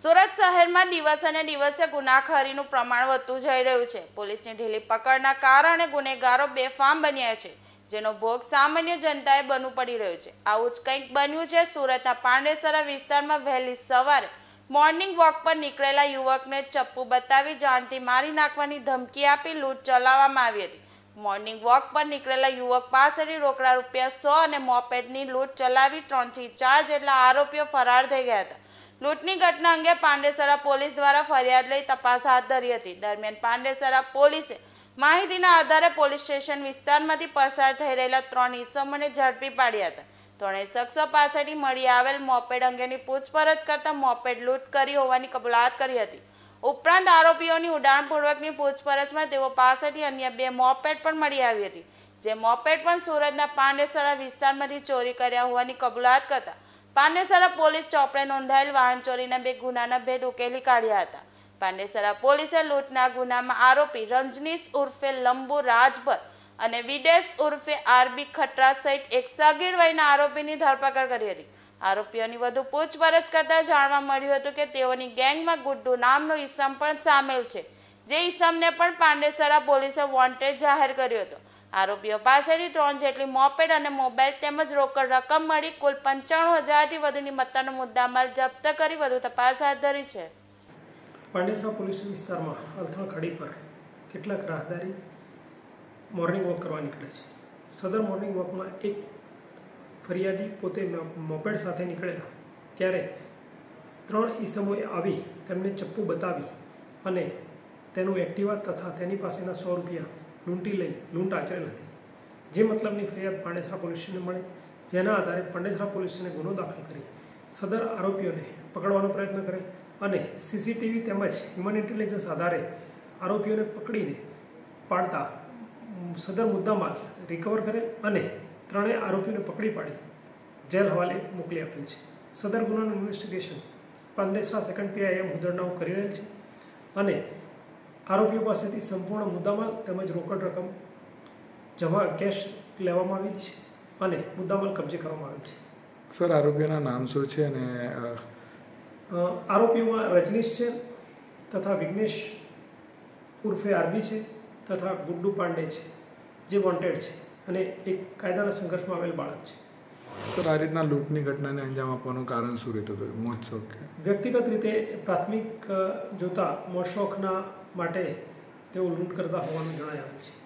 સુરત શહેરમાં દિવસે દિવસે ગુનાખોરીનું પ્રમાણ વધતું જઈ રહ્યું છે। પોલીસની ઢીલી પકડના કારણે ગુનેગારો બેફામ બન્યા છે, જેનો ભોગ સામાન્ય જનતાએ બનવું પડી રહ્યો છે। આવું જ કંઈક બન્યું છે સુરતના પાંડેસરા વિસ્તારમાં। વહેલી સવારે મોર્નિંગ વોક પર નીકળેલા યુવકને ચપ્પુ બતાવી જાનથી મારી નાખવાની ધમકી આપી લૂંટ ચલાવવામાં આવી હતી। મોર્નિંગ વોક પર નીકળેલા યુવક પાસેથી રોકડા ₹100 અને મોપેડની લૂંટ ચલાવી 3 થી 4 જેટલા આરોપીઓ ફરાર થઈ ગયા હતા। લૂંટની ઘટના અંગે પાંડેસરા પોલીસ દ્વારા ફરિયાદ લઈ તપાસ હાથ ધરી હતી। દરમિયાન પાંડેસરા પોલીસે માહિતીના આધારે પોલીસ સ્ટેશન વિસ્તારમાંથી પસાર થઈ રહેલા 3 ઇસમોને ઝડપી પાડ્યા હતા। ત્રણેય શખ્સો પાસેથી મળી આવેલ મોપેડ અંગેની પૂછપરછ કરતા મોપેડ લૂંટ કરી હોવાની કબૂલાત કરી હતી। ઉપરાંત આરોપીઓની ઉડાણપૂર્વકની પૂછપરછમાં તેઓ પાસેથી અન્ય 2 મોપેડ પણ મળી આવી હતી, જે મોપેડ પણ સુરતના પાંડેસરા વિસ્તારમાંથી ચોરી કર્યા હોવાની કબૂલાત કરતા પાંડેસરા પોલીસ ચોપડે નોંધાયેલ વાહન ચોરીના 2 ગુનાના ભેદ ઉકેલી કાઢ્યા હતા। પાંડેસરા પોલીસે લૂંટના ગુનામાં આરોપી રંજનીશ ઉર્ફે લંબુ રાજભર અને વિદેશ ઉર્ફે આરબી ખટ્રા સહિત એક સગીર વયના આરોપીની ધરપકડ કરી હતી। આરોપીઓની વધુ પૂછપરછ કરતા જાણવા મળ્યું હતું કે તેઓની ગેંગમાં ગુડ્ડુ નામનો ઈસમ પણ સામેલ છે, જે ઈસમને પણ પાંડેસરા પોલીસે વોન્ટેડ જાહેર કર્યો હતો। આરોપીઓ પાસેથી 3 જેટલી મોપેડ અને મોબાઈલ તેમજ રોકડ રકમ મળી કુલ 95,000થી વધુની મત્તાનો મુદ્દામાલ જપ્ત કરી વધુ તપાસ હાથ ધરી છે। પાંડેસરા પોલીસ વિસ્તારમાં અલથાણ ખાડી પર કેટલાક રાહદારી મોર્નિંગ વોક કરવા નીકળે છે। સદર મોર્નિંગ વોકમાં એક ફરિયાદી પોતે મોપેડ સાથે નીકળેલા, ત્યારે 3 ઈસમોએ આવી તેમને ચપ્પુ બતાવી અને તેનું એક્ટિવા તથા તેની પાસેના ₹100 લૂંટી લઈ લૂંટ આચરેલ હતી। જે મતલબની ફરિયાદ પાંડેસરા પોલીસ સ્ટેશને મળી, જેના આધારે પાંડેસરા પોલીસ સ્ટેશને ગુનો દાખલ કરી સદર આરોપીઓને પકડવાનો પ્રયત્ન કરે અને સીસીટીવી તેમજ હ્યુમન ઇન્ટેલિજન્સ આધારે આરોપીઓને પકડીને પાડતા સદર મુદ્દામાલ રિકવર કરેલ અને 3 આરોપીઓને પકડી પાડી જેલ હવાલે મોકલી આપેલ છે। સદર ગુનાનું ઇન્વેસ્ટિગેશન પાંડેસરા સેકન્ડ PIM હુદરનાઓ કરી રહેલ છે અને આરોપીઓ પાસેથી સંપૂર્ણ મુદ્દામાલ તેમજ રોકડ રકમ જમા કેશ લેવામાં આવી છે અને મુદ્દામાલ કબજે કરવામાં આવેલ છે। સર, આરોપીઓના નામ શું છે? અને આરોપીઓમાં રજનીશ છે તથા વિઘ્નેશ ઉર્ફે આરબી છે તથા ગુડ્ડુ પાંડે છે, જે વોન્ટેડ છે અને એક કાયદાના સંઘર્ષમાં આવેલ બાળક છે। સર, આ રીતના લૂંટની ઘટનાને અંજામ આપવાનું કારણ શું રહેતું હતું? મોજ શોખ કે વ્યક્તિગત રીતે પ્રાથમિક જોતા મોજ શોખના માટે તેઓ લૂંટ કરતા હોવાનું જણાય આવે છે।